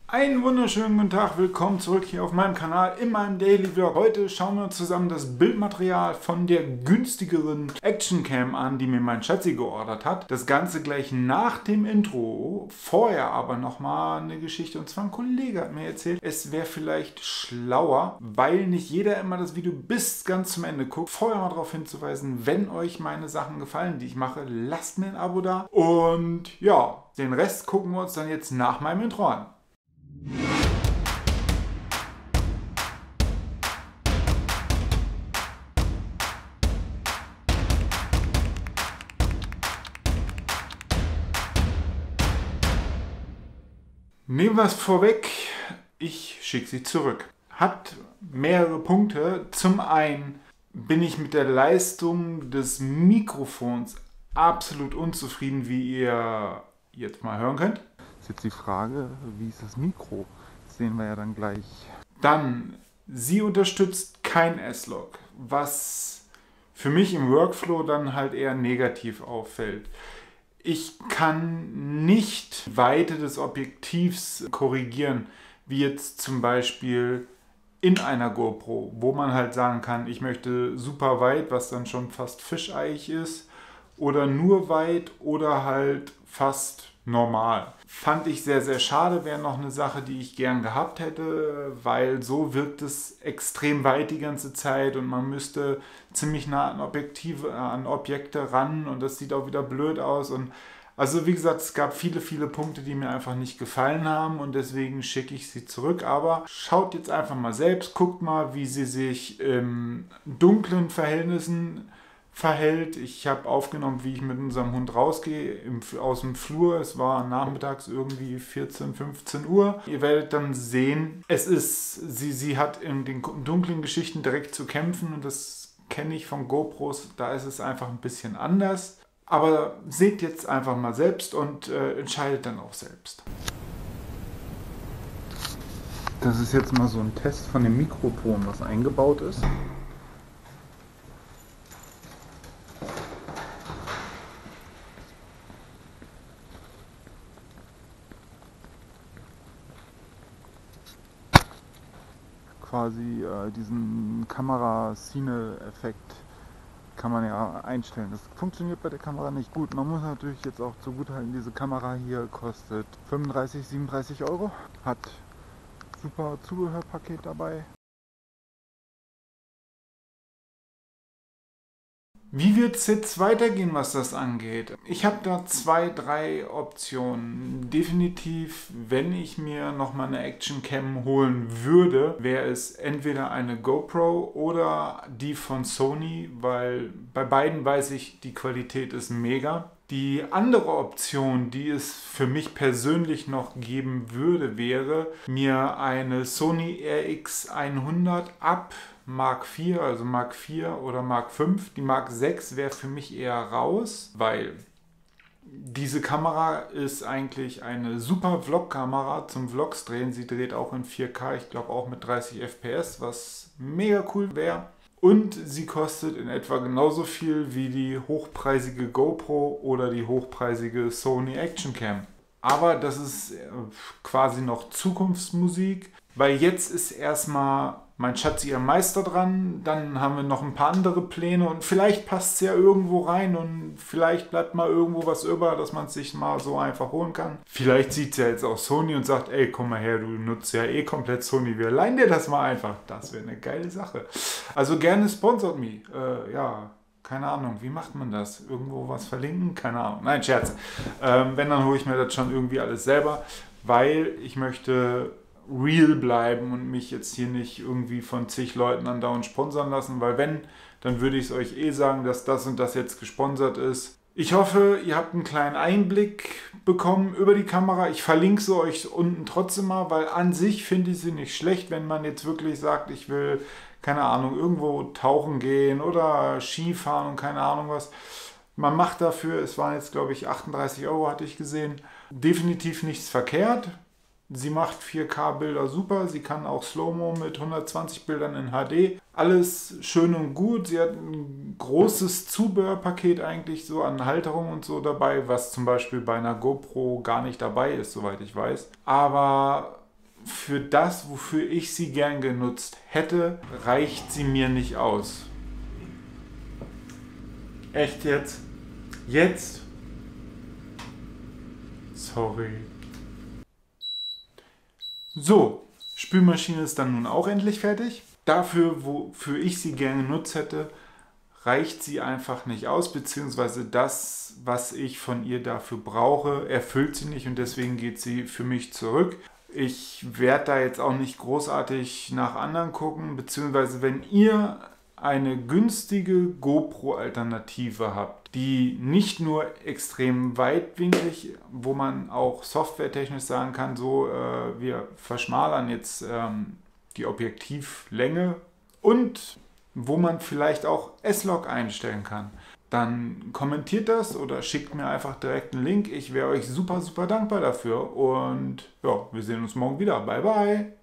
Einen wunderschönen guten Tag, willkommen zurück hier auf meinem Kanal in meinem Daily Vlog. Heute schauen wir uns zusammen das Bildmaterial von der günstigeren Actioncam an, die mir mein Schatzi geordert hat. Das Ganze gleich nach dem Intro. Vorher aber nochmal eine Geschichte, und zwar ein Kollege hat mir erzählt, es wäre vielleicht schlauer, weil nicht jeder immer das Video bis ganz zum Ende guckt, vorher mal darauf hinzuweisen, wenn euch meine Sachen gefallen, die ich mache, lasst mir ein Abo da. Und ja, den Rest gucken wir uns dann jetzt nach meinem Intro an. Nehmen wir es vorweg, ich schicke sie zurück. Hat mehrere Punkte. Zum einen bin ich mit der Leistung des Mikrofons absolut unzufrieden, wie ihr jetzt mal hören könnt. Ist jetzt die Frage, wie ist das Mikro? Das sehen wir ja dann gleich. Dann, sie unterstützt kein S-Log, was für mich im Workflow dann halt eher negativ auffällt. Ich kann nicht Weite des Objektivs korrigieren, wie jetzt zum Beispiel in einer GoPro, wo man halt sagen kann, ich möchte super weit, was dann schon fast fischeich ist, oder nur weit oder halt fast normal. Fand ich sehr, sehr schade, wäre noch eine Sache, die ich gern gehabt hätte, weil so wirkt es extrem weit die ganze Zeit und man müsste ziemlich nah an Objektive, an Objekte ran und das sieht auch wieder blöd aus. Und also wie gesagt, es gab viele, viele Punkte, die mir einfach nicht gefallen haben und deswegen schicke ich sie zurück. Aber schaut jetzt einfach mal selbst, guckt mal, wie sie sich in dunklen Verhältnissen verhält. Ich habe aufgenommen, wie ich mit unserem Hund rausgehe aus dem Flur. Es war nachmittags irgendwie 14, 15 Uhr. Ihr werdet dann sehen, sie hat in den dunklen Geschichten direkt zu kämpfen und das kenne ich von GoPros. Da ist es einfach ein bisschen anders. Aber seht jetzt einfach mal selbst und entscheidet dann auch selbst. Das ist jetzt mal so ein Test von dem Mikrofon, was eingebaut ist. Quasi diesen Kamera-Szene-Effekt kann man ja einstellen. Das funktioniert bei der Kamera nicht gut. Man muss natürlich jetzt auch zugutehalten, diese Kamera hier kostet 35, 37 Euro. Hat super Zubehörpaket dabei. Wie wird es jetzt weitergehen, was das angeht? Ich habe da 2, 3 Optionen. Definitiv, wenn ich mir nochmal eine Actioncam holen würde, wäre es entweder eine GoPro oder die von Sony, weil bei beiden weiß ich, die Qualität ist mega. Die andere Option, die es für mich persönlich noch geben würde, wäre mir eine Sony RX100 ab Mark IV, also Mark IV oder Mark V. Die Mark 6 wäre für mich eher raus, weil diese Kamera ist eigentlich eine super Vlog-Kamera zum Vlogs drehen. Sie dreht auch in 4K, ich glaube auch mit 30 FPS, was mega cool wäre. Und sie kostet in etwa genauso viel wie die hochpreisige GoPro oder die hochpreisige Sony Action Cam. Aber das ist quasi noch Zukunftsmusik, weil jetzt ist erstmal mein Schatzi ihr Meister dran, dann haben wir noch ein paar andere Pläne und vielleicht passt es ja irgendwo rein und vielleicht bleibt mal irgendwo was über, dass man es sich mal so einfach holen kann. Vielleicht sieht es ja jetzt auch Sony und sagt, ey, komm mal her, du nutzt ja eh komplett Sony, wir leihen dir das mal einfach. Das wäre eine geile Sache. Also gerne sponsort me. Ja, keine Ahnung, wie macht man das? Irgendwo was verlinken? Keine Ahnung. Nein, Scherz. Wenn, dann hole ich mir das schon irgendwie alles selber, weil ich möchte real bleiben und mich jetzt hier nicht irgendwie von zig Leuten andauernd sponsern lassen, weil wenn, dann würde ich es euch eh sagen, dass das und das jetzt gesponsert ist. Ich hoffe, ihr habt einen kleinen Einblick bekommen über die Kamera. Ich verlinke sie euch unten trotzdem mal, weil an sich finde ich sie nicht schlecht, wenn man jetzt wirklich sagt, ich will, keine Ahnung, irgendwo tauchen gehen oder Skifahren und keine Ahnung was. Man macht dafür, es waren jetzt glaube ich 38 Euro, hatte ich gesehen, definitiv nichts verkehrt. Sie macht 4K-Bilder super, sie kann auch Slow-Mo mit 120 Bildern in HD. Alles schön und gut, sie hat ein großes Zubehörpaket eigentlich so an Halterung und so dabei, was zum Beispiel bei einer GoPro gar nicht dabei ist, soweit ich weiß. Aber für das, wofür ich sie gern genutzt hätte, reicht sie mir nicht aus. Echt jetzt? Jetzt? Sorry. So, Spülmaschine ist dann nun auch endlich fertig. Dafür, wofür ich sie gerne genutzt hätte, reicht sie einfach nicht aus, beziehungsweise das, was ich von ihr dafür brauche, erfüllt sie nicht und deswegen geht sie für mich zurück. Ich werde da jetzt auch nicht großartig nach anderen gucken, beziehungsweise wenn ihr eine günstige GoPro-Alternative habt, die nicht nur extrem weitwinklig, wo man auch softwaretechnisch sagen kann, so wir verschmalern jetzt die Objektivlänge und wo man vielleicht auch S-Log einstellen kann, dann kommentiert das oder schickt mir einfach direkt einen Link. Ich wäre euch super, super dankbar dafür und ja, wir sehen uns morgen wieder. Bye, bye!